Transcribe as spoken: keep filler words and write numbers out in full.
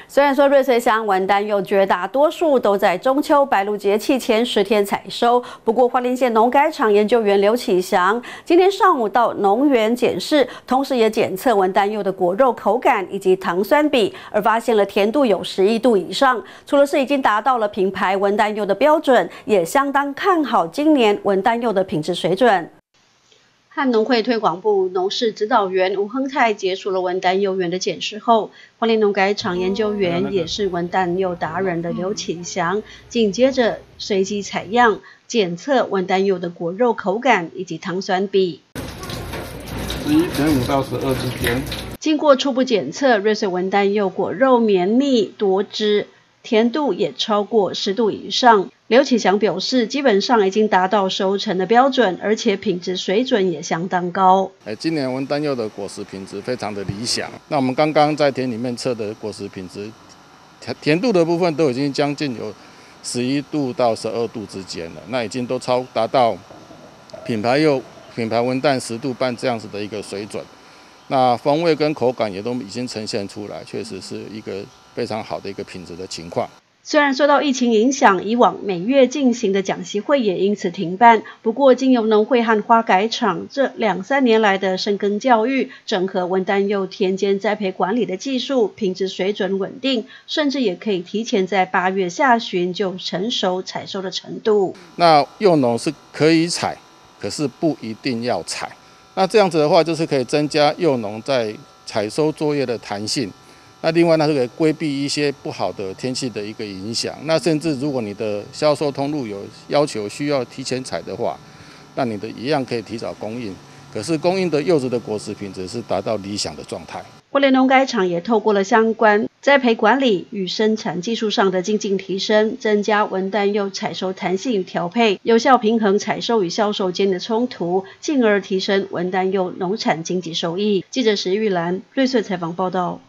虽然说瑞穗乡文旦柚绝大多数都在中秋白露节气前十天采收，不过花莲县农改场研究员刘启祥今天上午到农园检视，同时也检测文旦柚的果肉口感以及糖酸比，而发现了甜度有十一度以上。除了是已经达到了品牌文旦柚的标准，也相当看好今年文旦柚的品质水准。 和农会推广部农事指导员吴亨泰结束了文旦柚园的检视后，花莲农改场研究员也是文旦柚达人的刘启祥，紧接着随机采样检测文旦柚的果肉口感以及糖酸比， 十一点五到十二之间。 经过初步检测，瑞穗文旦柚果肉绵密多汁，甜度也超过十度以上。 刘启祥表示，基本上已经达到收成的标准，而且品质水准也相当高。 哎，今年文旦柚的果实品质非常的理想。那我们刚刚在田里面测的果实品质，甜度的部分都已经将近有十一度到十二度之间了，那已经都超达到品牌柚、品牌文旦十度半这样子的一个水准。那风味跟口感也都已经呈现出来，确实是一个非常好的一个品质的情况。 虽然受到疫情影响，以往每月进行的讲习会也因此停办。不过，经由农会和花改场这两三年来的深耕教育，整合文旦柚田间栽培管理的技术，品质水准稳定，甚至也可以提前在八月下旬就成熟采收的程度。 那柚农是可以采，可是不一定要采。那这样子的话，就是可以增加柚农在采收作业的弹性。 那另外呢，是可以规避一些不好的天气的一个影响。那甚至如果你的销售通路有要求需要提前采的话，那你的一样可以提早供应。可是供应的柚子的果实品质是达到理想的状态。 花莲农改场也透过了相关栽培管理与生产技术上的精进提升，增加文旦柚采收弹性与调配，有效平衡采收与销售间的冲突，进而提升文旦柚农产经济收益。记者石玉兰瑞穗采访报道。